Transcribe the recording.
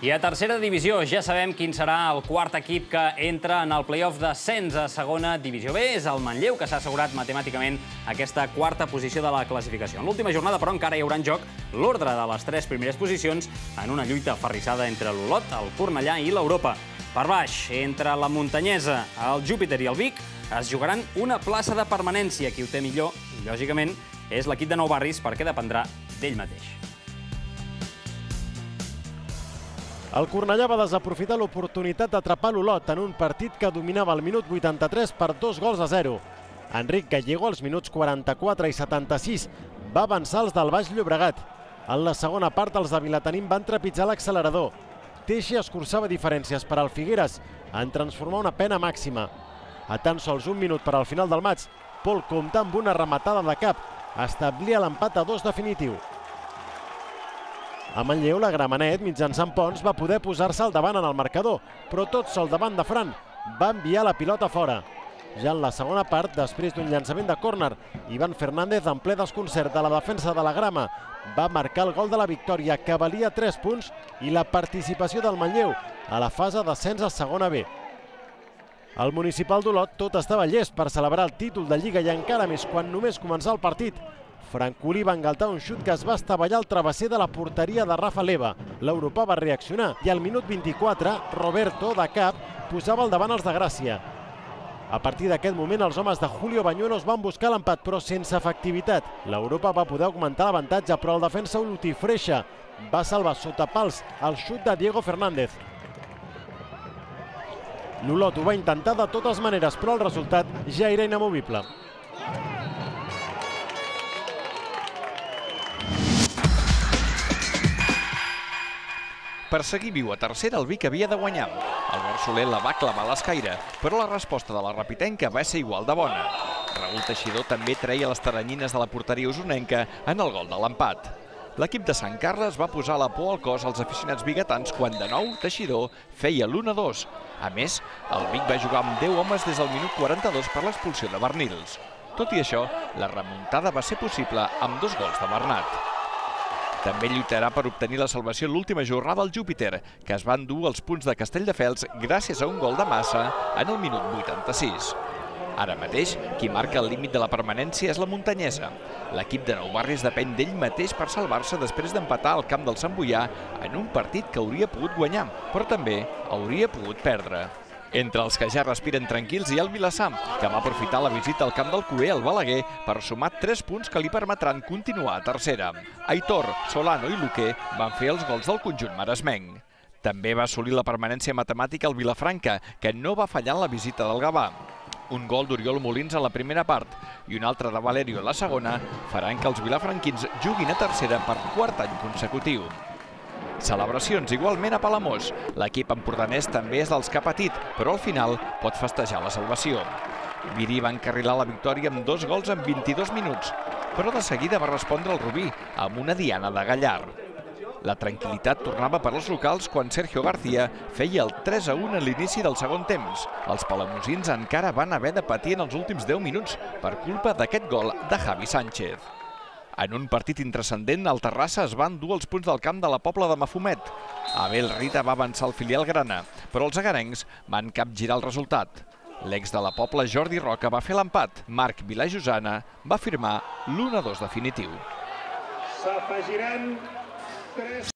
I a tercera divisió ja sabem quin serà el quart equip que entra en el play-off d'ascens a segona divisió B. És el Manlleu, que s'ha assegurat matemàticament aquesta quarta posició de la classificació. En l'última jornada, però, encara hi haurà en joc l'ordre de les tres primeres posicions en una lluita aferrissada entre l'Olot, el Cornellà i l'Europa. Per baix, entre la Muntanyesa, el Júpiter i el Vic, es jugaran una plaça de permanència. Qui ho té millor, lògicament, és l'equip de Nou Barris, perquè dependrà d'ell mateix. El Cornellà va desaprofitar l'oportunitat d'atrapar l'Olot en un partit que dominava al minut 83 per 2-0. Enric Gallego, als minuts 44 i 76, va avançar els del Baix Llobregat. En la segona part, els de Vilatenim van trepitjar l'accelerador. Teixi escurçava diferències per al Figueres en transformar una pena màxima. A tan sols un minut per al final del maig, Pol compta amb una rematada de cap. Establia l'empat a 2 definitiu. A Manlleu, la Gramenet, mitjançant Pons, va poder posar-se al davant en el marcador, però tot sol davant de Fran va enviar la pilota fora. Ja en la segona part, després d'un llançament de córner, Ivan Fernández, en ple desconcert de la defensa de la Grama, va marcar el gol de la victòria, que valia 3 punts, i la participació del Manlleu a la fase d'ascens a segona B. Al municipal d'Olot tot estava llest per celebrar el títol de Lliga i encara més quan només començar el partit. Francolí va engaltar un xut que es va estavellar al travesser de la porteria de Rafa Leva. L'Europà va reaccionar i al minut 24, Roberto, de cap, posava al davant els de Gràcia. A partir d'aquest moment, els homes de Julio Bañuelos van buscar l'empat, però sense efectivitat. L'Europa va poder augmentar l'avantatge, però el defensa Olotí Freixa va salvar sota pals el xut de Diego Fernández. L'Olot ho va intentar de totes maneres, però el resultat ja era inamovible. Per seguir viu a tercera, el Vic havia de guanyar. El Barçoler la va clavar a l'escaire, però la resposta de la Rapitenca va ser igual de bona. Raül Teixidor també treia les taranyines de la porteria usonenca en el gol de l'empat. L'equip de Sant Carles va posar la por al cos als aficionats biguetans quan de nou Teixidor feia l'1-2. A més, el Vic va jugar amb 10 homes des del minut 42 per l'expulsió de Bernils. Tot i això, la remuntada va ser possible amb 2 gols de Bernat. També lluitarà per obtenir la salvació l'última jornada al Júpiter, que es va endur els punts de Castelldefels gràcies a un gol de Massa en el minut 86. Ara mateix, qui marca el límit de la permanència és la Muntanyesa. L'equip de Nou Barris depèn d'ell mateix per salvar-se després d'empatar al camp del Sant Boià en un partit que hauria pogut guanyar, però també hauria pogut perdre. Entre els que ja respiren tranquils hi ha el Vilassar, que va aprofitar la visita al camp del Cué al Balaguer per sumar 3 punts que li permetran continuar a tercera. Aitor, Solano i Luque van fer els gols del conjunt maresmenc. També va assolir la permanència matemàtica al Vilafranca, que no va fallar en la visita del Gavà. Un gol d'Oriol Molins a la primera part i un altre de Valerio a la segona faran que els vilafranquins juguin a tercera per quart any consecutiu. Celebracions igualment a Palamós. L'equip empordanès també és dels que ha patit, però al final pot festejar la salvació. Virí va encarrilar la victòria amb 2 gols en 22 minuts, però de seguida va respondre el Rubí amb una diana de Gallar. La tranquil·litat tornava per als locals quan Sergio García feia el 3-1 a l'inici del segon temps. Els palamosins encara van haver de patir en els últims 10 minuts per culpa d'aquest gol de Javi Sánchez. En un partit intrascendent, el Terrassa es va endur els punts del camp de la Pobla de Mafumet. Abel Rita va avançar el filial grana, però els agarencs van capgirar el resultat. L'ex de la Pobla, Jordi Roca, va fer l'empat. Marc Vilajosana va firmar l'1-2 definitiu. S'afegiran 3...